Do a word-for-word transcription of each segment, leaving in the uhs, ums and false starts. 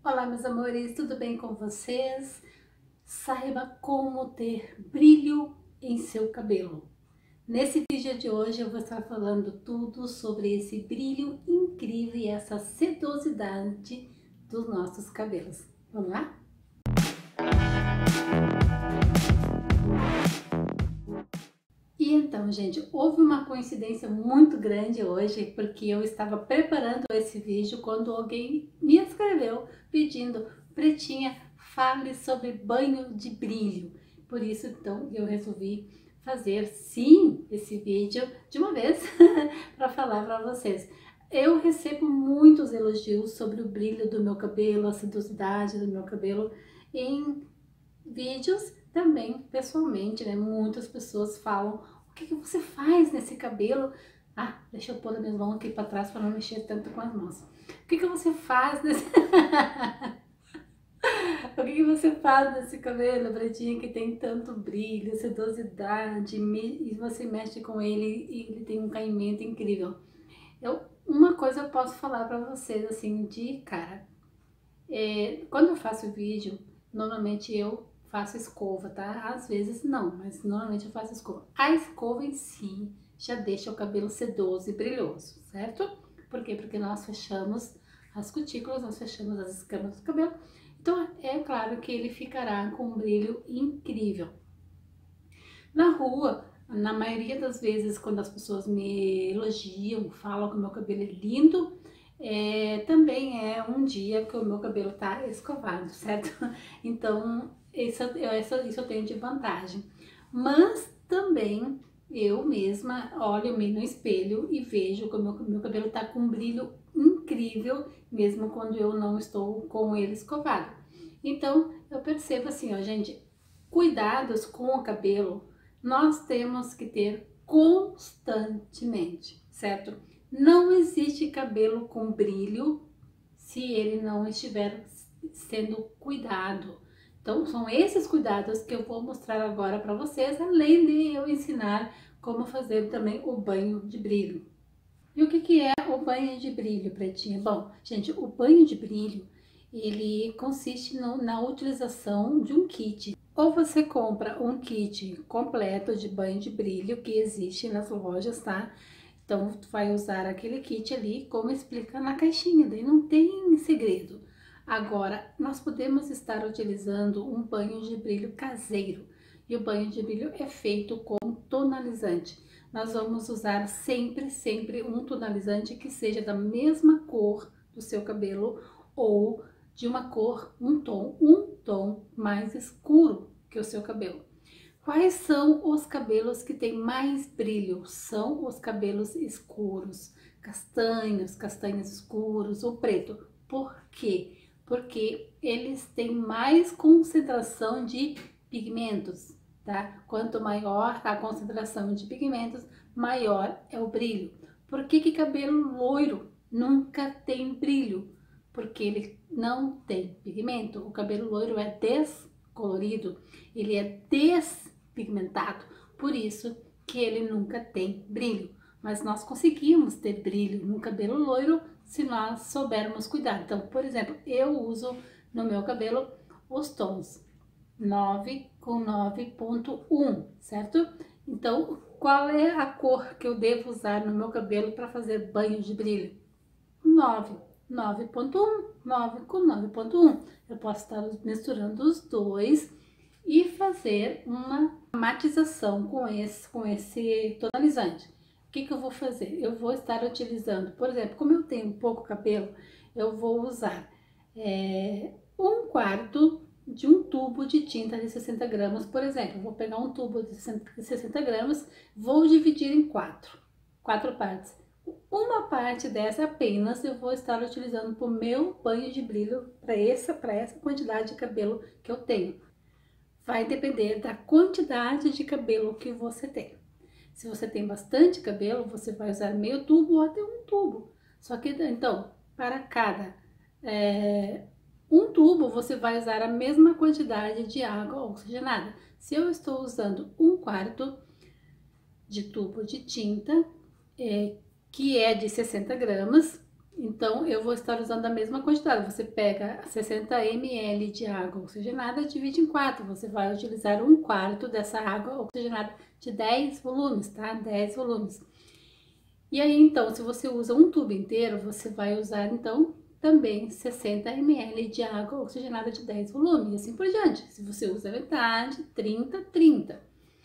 Olá, meus amores, tudo bem com vocês? Saiba como ter brilho em seu cabelo. Nesse vídeo de hoje eu vou estar falando tudo sobre esse brilho incrível e essa sedosidade dos nossos cabelos. Vamos lá? E então, gente, houve uma coincidência muito grande hoje, porque eu estava preparando esse vídeo quando alguém me escreveu pedindo: Pretinha, fale sobre banho de brilho. Por isso, então, eu resolvi fazer sim esse vídeo de uma vez para falar para vocês. Eu recebo muitos elogios sobre o brilho do meu cabelo, a sedosidade do meu cabelo em vídeos, também pessoalmente, né? Muitas pessoas falam: o que, que você faz nesse cabelo? Ah, deixa eu pôr a minha mão aqui para trás para não mexer tanto com as mãos. O que, que você faz nesse... o que, que você faz nesse cabelo, Pretinha, que tem tanto brilho, sedosidade, e você mexe com ele e ele tem um caimento incrível? Eu, uma coisa eu posso falar para vocês, assim, de cara. É, quando eu faço vídeo, normalmente eu faço escova, tá? Às vezes não, mas normalmente eu faço escova. A escova em si já deixa o cabelo sedoso e brilhoso, certo? Por quê? Porque nós fechamos as cutículas, nós fechamos as escamas do cabelo. Então, é claro que ele ficará com um brilho incrível. Na rua, na maioria das vezes, quando as pessoas me elogiam, falam que o meu cabelo é lindo, É, também é um dia que o meu cabelo tá escovado, certo? Então, isso, isso, isso eu tenho de vantagem. Mas também eu mesma olho-me no espelho e vejo que o meu, meu cabelo tá com um brilho incrível, mesmo quando eu não estou com ele escovado. Então, eu percebo assim, ó, gente, cuidados com o cabelo nós temos que ter constantemente, certo? Não existe cabelo com brilho se ele não estiver sendo cuidado. Então, são esses cuidados que eu vou mostrar agora para vocês, além de eu ensinar como fazer também o banho de brilho. E o que, que é o banho de brilho, Pretinha? Bom, gente, o banho de brilho, ele consiste no, na utilização de um kit. Ou você compra um kit completo de banho de brilho que existe nas lojas, tá? Então, tu vai usar aquele kit ali, como explica na caixinha, daí não tem segredo. Agora, nós podemos estar utilizando um banho de brilho caseiro. E o banho de brilho é feito com tonalizante. Nós vamos usar sempre, sempre um tonalizante que seja da mesma cor do seu cabelo ou de uma cor, um tom, um tom mais escuro que o seu cabelo. Quais são os cabelos que têm mais brilho? São os cabelos escuros, castanhos, castanhos escuros ou preto. Por quê? Porque eles têm mais concentração de pigmentos, tá? Quanto maior a concentração de pigmentos, maior é o brilho. Por que que cabelo loiro nunca tem brilho? Porque ele não tem pigmento. O cabelo loiro é descolorido, ele é despigmentado, por isso que ele nunca tem brilho. Mas nós conseguimos ter brilho no cabelo loiro se nós soubermos cuidar. Então, por exemplo, eu uso no meu cabelo os tons nove com nove ponto um, certo? Então, qual é a cor que eu devo usar no meu cabelo para fazer banho de brilho? nove, nove ponto um, nove com nove ponto um. Eu posso estar misturando os dois e fazer uma matização com esse, com esse tonalizante. O que que eu vou fazer? Eu vou estar utilizando, por exemplo, como eu tenho pouco cabelo, eu vou usar é, um quarto de um tubo de tinta de sessenta gramas, por exemplo. Eu vou pegar um tubo de sessenta gramas, vou dividir em quatro, quatro partes. Uma parte dessa apenas eu vou estar utilizando para o meu banho de brilho, para essa, para essa quantidade de cabelo que eu tenho. Vai depender da quantidade de cabelo que você tem. Se você tem bastante cabelo, você vai usar meio tubo ou até um tubo. Só que, então, para cada é, um tubo, você vai usar a mesma quantidade de água oxigenada. Se eu estou usando um quarto de tubo de tinta, é, que é de sessenta gramas, Então, eu vou estar usando a mesma quantidade. Você pega sessenta mililitros de água oxigenada, divide em quatro. Você vai utilizar um quarto dessa água oxigenada de dez volumes, tá? dez volumes. E aí, então, se você usa um tubo inteiro, você vai usar, então, também sessenta mililitros de água oxigenada de dez volumes, e assim por diante. Se você usa metade, trinta, trinta.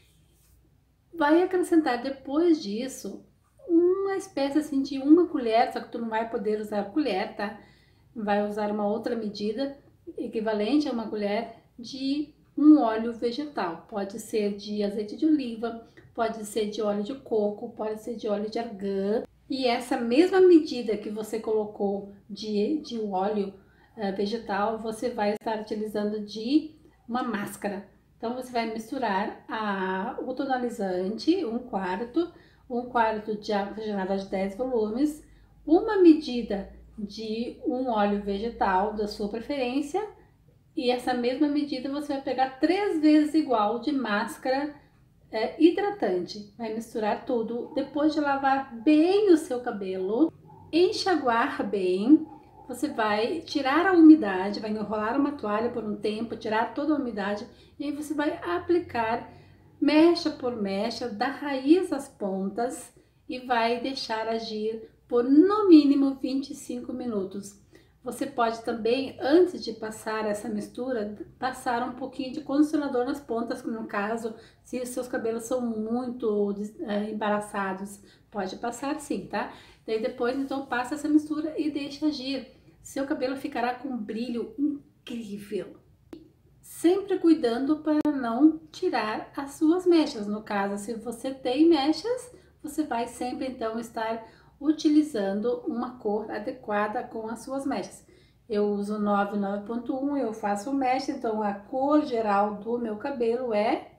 Vai acrescentar depois disso uma espécie assim de uma colher, só que tu não vai poder usar colher, tá? Vai usar uma outra medida equivalente a uma colher de um óleo vegetal. Pode ser de azeite de oliva, pode ser de óleo de coco, pode ser de óleo de argan. E essa mesma medida que você colocou de, de óleo uh, vegetal, você vai estar utilizando de uma máscara. Então, você vai misturar a, o tonalizante, um quarto, um quarto de água oxigenada de dez volumes, uma medida de um óleo vegetal da sua preferência, e essa mesma medida você vai pegar três vezes igual de máscara é, hidratante. Vai misturar tudo, depois de lavar bem o seu cabelo, enxaguar bem. Você vai tirar a umidade, vai enrolar uma toalha por um tempo, tirar toda a umidade, e aí você vai aplicar mecha por mecha, da raiz às pontas, e vai deixar agir por no mínimo vinte e cinco minutos. Você pode também, antes de passar essa mistura, passar um pouquinho de condicionador nas pontas, no caso, se os seus cabelos são muito é, embaraçados, pode passar sim, tá? Daí depois, então, passa essa mistura e deixa agir. Seu cabelo ficará com um brilho incrível. Sempre cuidando para não tirar as suas mechas. No caso, se você tem mechas, você vai sempre então estar utilizando uma cor adequada com as suas mechas. Eu uso nove nove ponto um, eu faço mecha, então a cor geral do meu cabelo é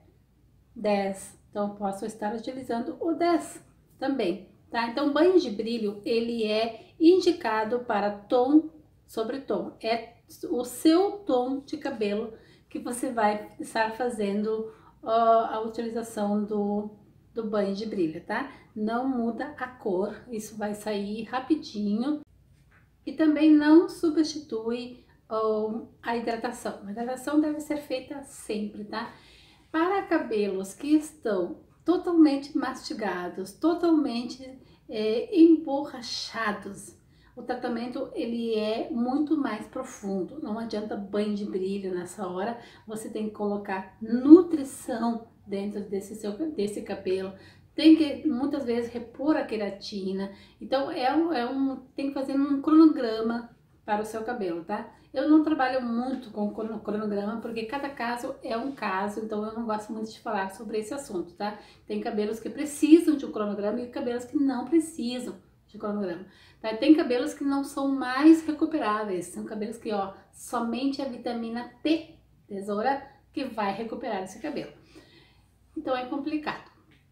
dez. Então, posso estar utilizando o dez também, tá? Então, banho de brilho, ele é indicado para tom sobre tom. É o seu tom de cabelo que você vai estar fazendo uh, a utilização do, do banho de brilho, tá? Não muda a cor, isso vai sair rapidinho. E também não substitui uh, a hidratação. A hidratação deve ser feita sempre, tá? Para cabelos que estão totalmente mastigados, totalmente é, emborrachados, o tratamento ele é muito mais profundo. Não adianta banho de brilho nessa hora, você tem que colocar nutrição dentro desse, seu, desse cabelo. Tem que muitas vezes repor a queratina. Então é um, é um, tem que fazer um cronograma para o seu cabelo, tá? Eu não trabalho muito com cronograma porque cada caso é um caso, então eu não gosto muito de falar sobre esse assunto, tá? Tem cabelos que precisam de um cronograma e cabelos que não precisam de cronograma, tá? Tem cabelos que não são mais recuperáveis, são cabelos que, ó, somente a vitamina T, tesoura, que vai recuperar esse cabelo. Então é complicado.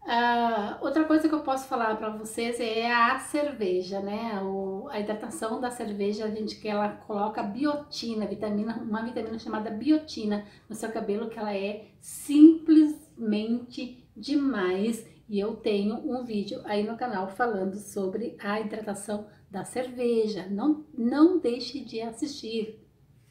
Uh, outra coisa que eu posso falar para vocês é a cerveja, né? O, a hidratação da cerveja, a gente que ela coloca biotina, vitamina, uma vitamina chamada biotina no seu cabelo, que ela é simplesmente demais. E eu tenho um vídeo aí no canal falando sobre a hidratação da cerveja. Não, não deixe de assistir.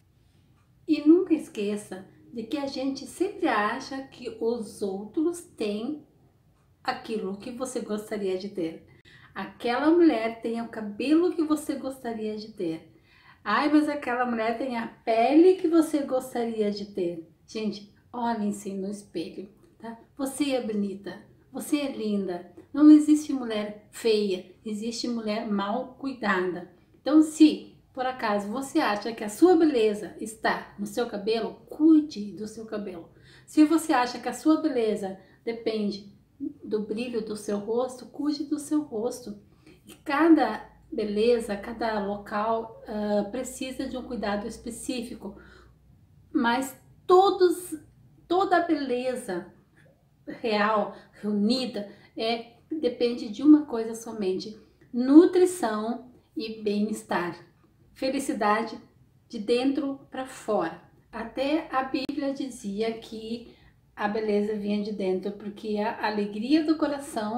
E nunca esqueça de que a gente sempre acha que os outros têm aquilo que você gostaria de ter. Aquela mulher tem o cabelo que você gostaria de ter. Ai, mas aquela mulher tem a pele que você gostaria de ter. Gente, olhem-se no espelho, tá? Você é bonita, você é linda. Não existe mulher feia, existe mulher mal cuidada. Então, se por acaso você acha que a sua beleza está no seu cabelo, cuide do seu cabelo. Se você acha que a sua beleza depende do brilho do seu rosto, cuide do seu rosto. E cada beleza, cada local uh, precisa de um cuidado específico, mas todos, toda a beleza real, reunida, é, depende de uma coisa somente: nutrição e bem-estar. Felicidade de dentro para fora. Até a Bíblia dizia que a beleza vinha de dentro, porque a alegria do coração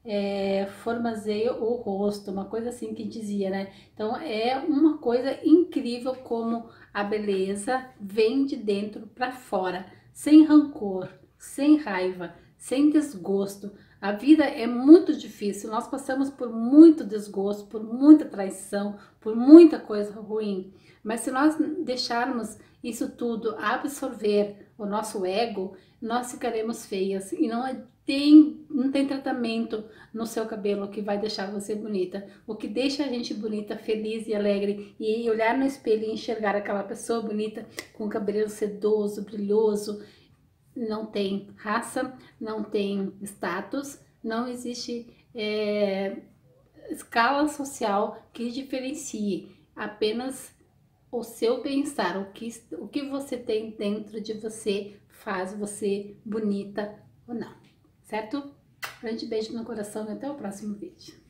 é, formazeia o rosto, uma coisa assim que dizia, né? Então é uma coisa incrível como a beleza vem de dentro para fora, sem rancor, sem raiva, sem desgosto. A vida é muito difícil, nós passamos por muito desgosto, por muita traição, por muita coisa ruim. Mas se nós deixarmos isso tudo absorver o nosso ego, nós ficaremos feias e não tem, não tem tratamento no seu cabelo que vai deixar você bonita. O que deixa a gente bonita, feliz e alegre e olhar no espelho e enxergar aquela pessoa bonita com cabelo sedoso, brilhoso, não tem raça, não tem status, não existe é, escala social que diferencie, apenas o seu bem-estar, o que, o que você tem dentro de você faz você bonita ou não, certo? Grande beijo no coração e até o próximo vídeo.